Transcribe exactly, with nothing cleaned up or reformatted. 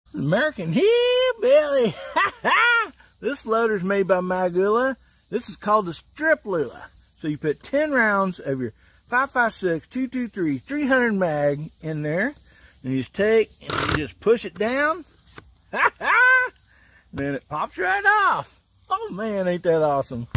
American Hillbilly. This loader's made by Maglula. This is called the Strip Lula. So you put ten rounds of your five five six, two two three, three hundred mag in there. And you just take and you just push it down. Then it pops right off. Oh man, ain't that awesome.